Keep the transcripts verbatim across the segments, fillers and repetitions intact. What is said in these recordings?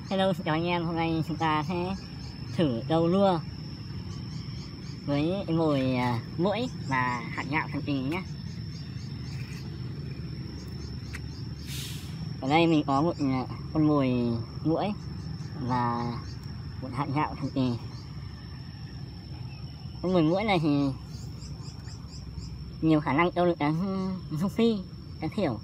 Hello, xin chào anh em. Hôm nay chúng ta sẽ thử đầu lua với mồi muỗi và hạt gạo thần kỳ nhé. Ở đây mình có một con mồi muỗi và một hạt gạo thần kỳ. Con mồi muỗi này thì nhiều khả năng câu được đáng rung phi, đáng thiểu.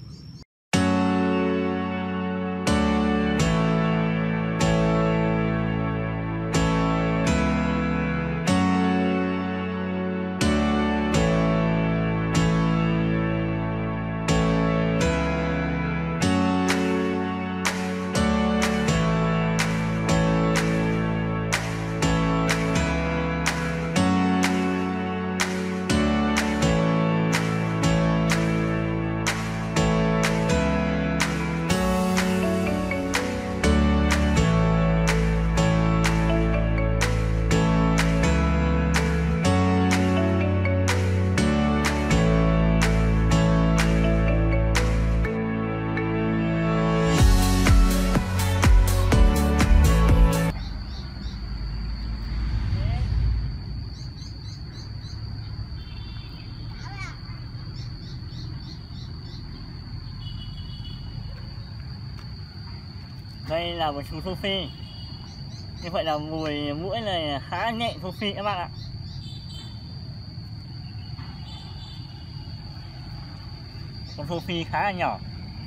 Đây là một chú Thu Phi. Như vậy là mùi muỗi này khá nhẹ Thu Phi các bạn ạ. Con Thu Phi khá là nhỏ.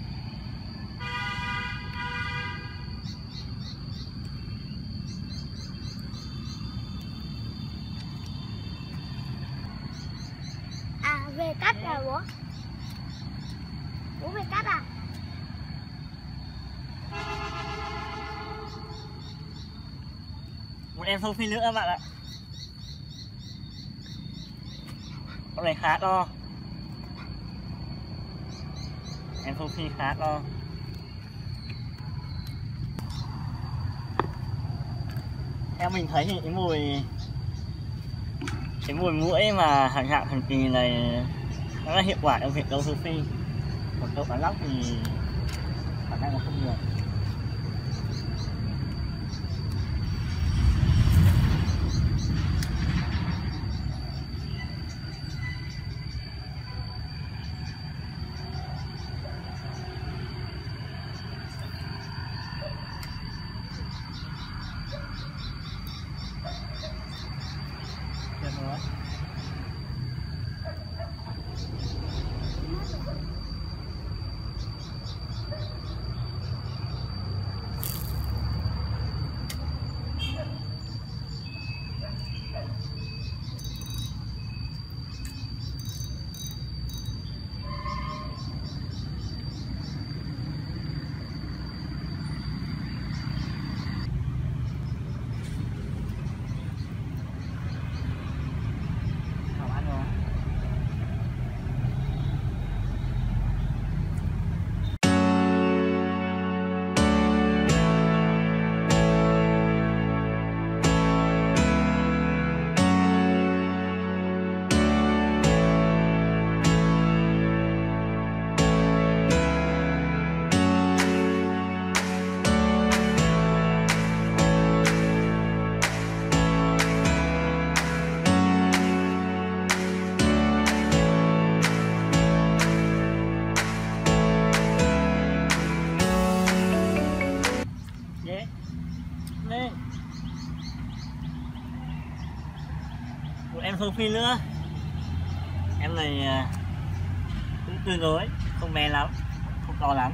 À, về cắt à bố? Bố về cắt à? Một em Thu Phi nữa các bạn ạ. Con này khá to. Em Thu Phi khá to. Theo mình thấy thì cái mùi cái mùi muỗi mà hạt gạo thần kỳ này nó là hiệu quả trong việc câu Thu Phi. Còn câu cá lóc thì khả năng là không nhiều. Lên. Một em Thu Phi nữa. Em này cũng tương đối, không bé lắm, không to lắm.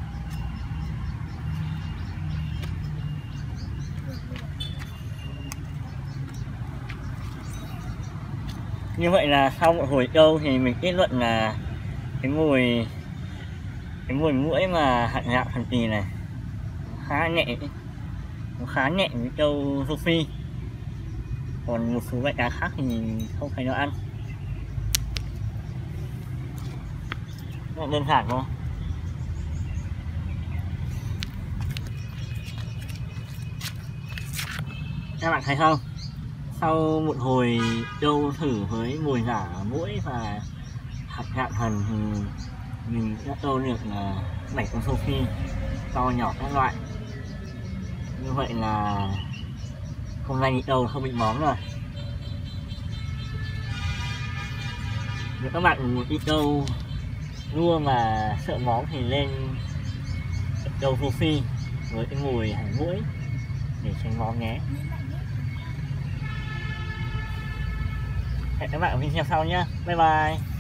Như vậy là sau một hồi câu thì mình kết luận là cái mùi cái mùi muỗi mà hạt gạo thần kỳ này khá nhẹ. Nó khá nhẹ với câu Thu Phi. Còn một số loại cá khác thì không phải nó ăn. Rất đơn giản thôi. Các bạn thấy không? Sau một hồi câu thử với mồi giả muỗi và hạt gạo thần thì mình đã câu được là bảy con Thu Phi to nhỏ các loại. Như vậy là hôm nay đi đâu không bị móm rồi. Nếu các bạn muốn đi đâu đua mà sợ móm thì lên đâu vô phi với cái mùi hành mũi để tránh móm nhé. Hẹn các bạn ở video sau nhé. Bye bye.